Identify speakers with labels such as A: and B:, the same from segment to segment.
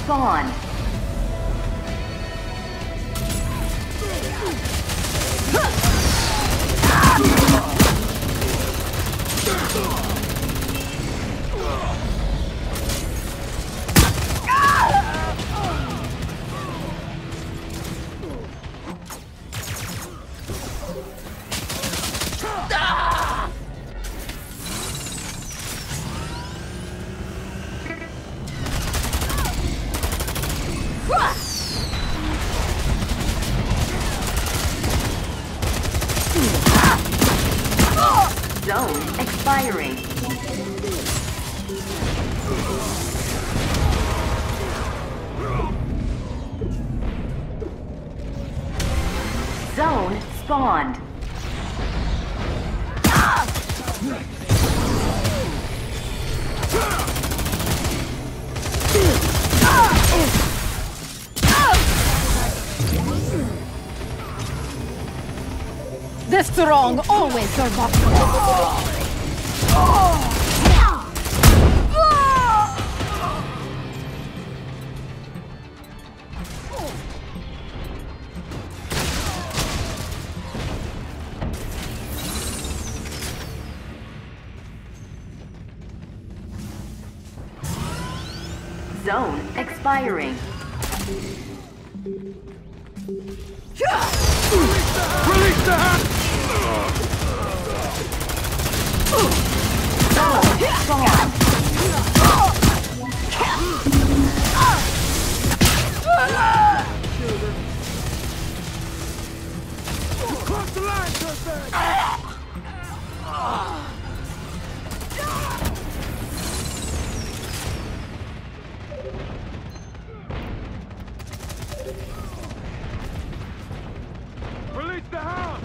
A: spawned. Zone expiring. Zone spawned.
B: The strong always survive.
A: Zone expiring.
C: Release the hand!
A: Spawn.
C: Cross the line, Thursday! Release the hound!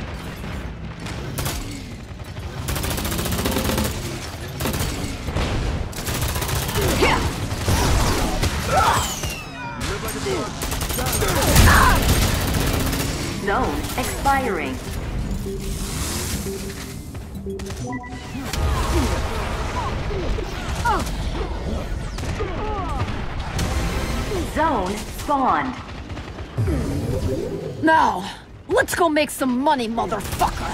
A: Zone expiring. Zone spawned.
B: Now, let's go make some money, motherfucker.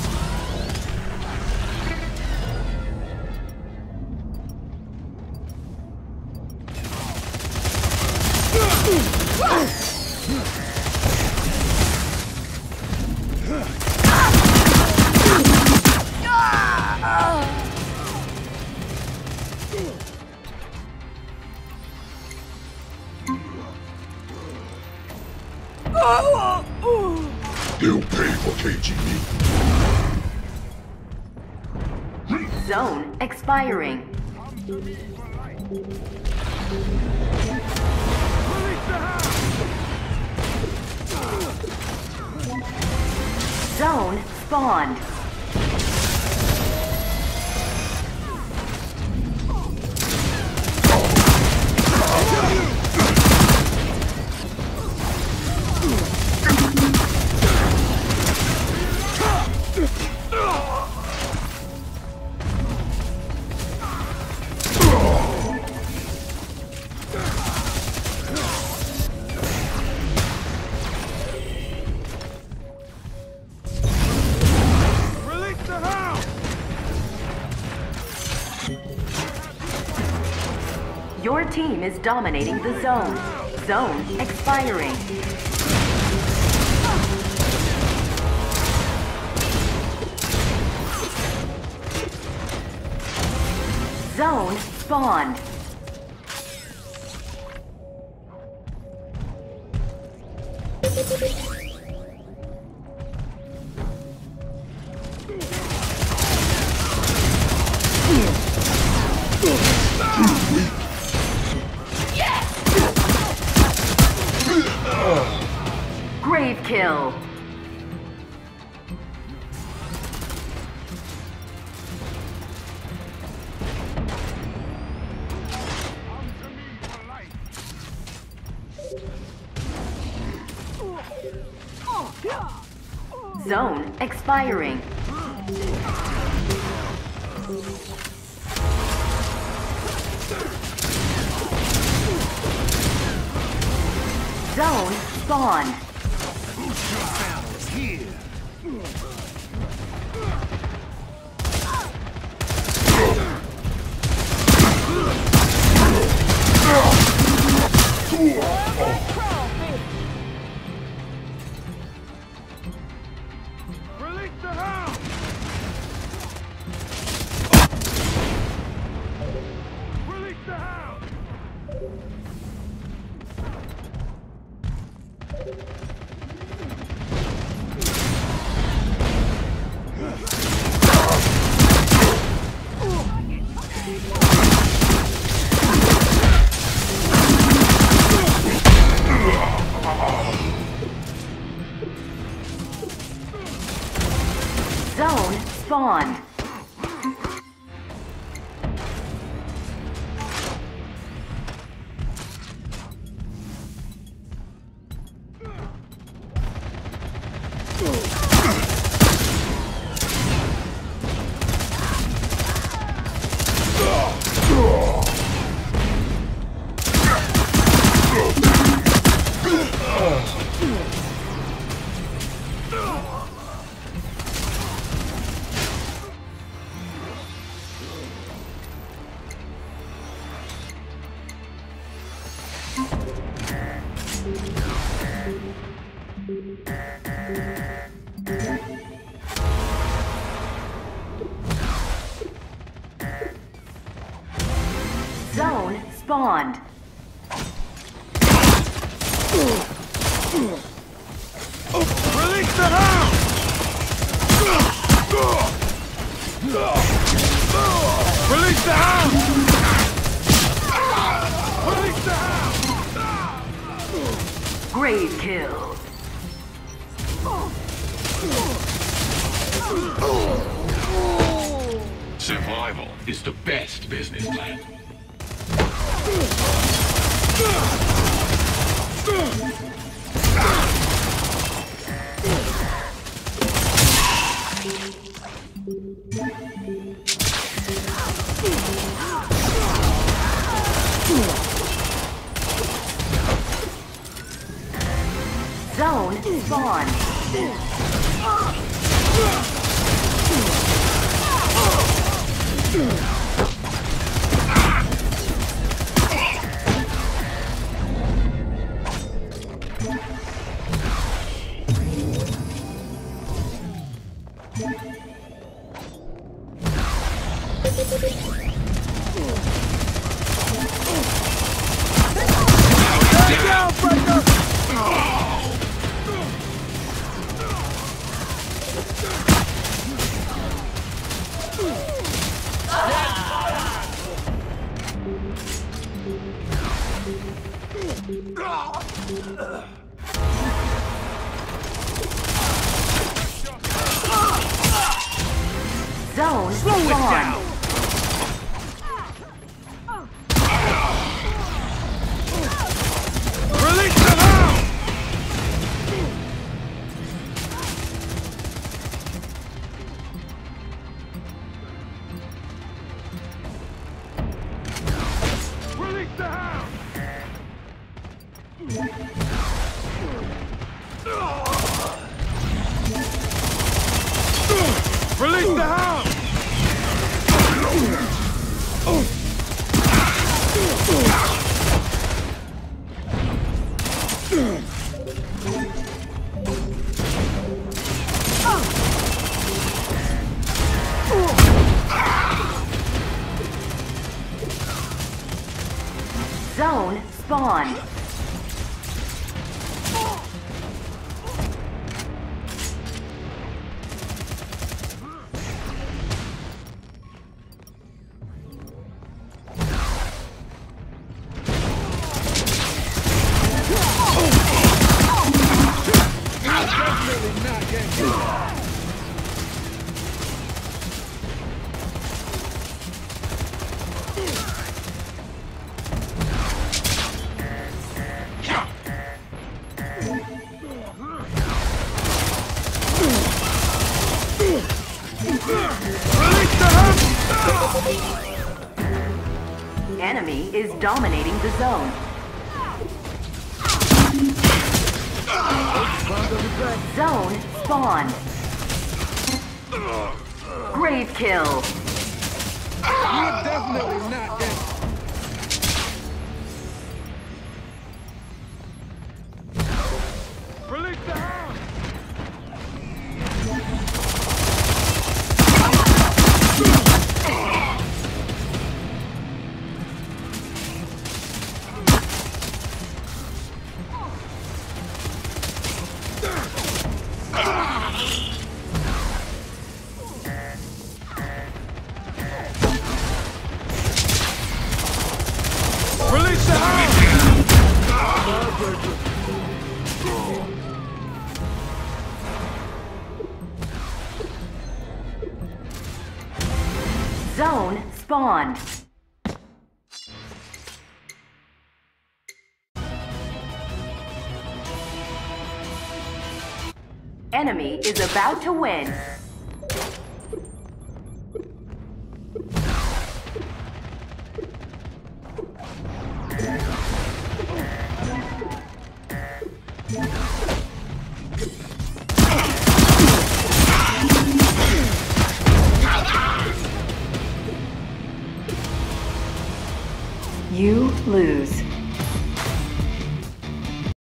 D: They'll pay for KGB.
A: Zone expiring.
C: Release the hound!
A: Zone spawned.
C: Release the hound!
A: Your team is dominating the zone. Zone expiring. Zone spawned. Grave kill. Zone expiring. Zone spawned.
C: Release the hound! Release the hound!
A: Zone spawned. Zone spawned.
C: Release the hound! Release the hound! Release the hound!
A: Grave kill.
D: Survival is the best business plan.
A: Zone spawned. Zone spawned.
C: Release the hound! Release the hound! Release the hound!
A: Zone spawned. Enemy is dominating the zone. Zone spawned. Grave kill.
C: You're definitely not dead. Release the hound! Release the hound!
A: Zone spawned. Enemy is about to win. You lose.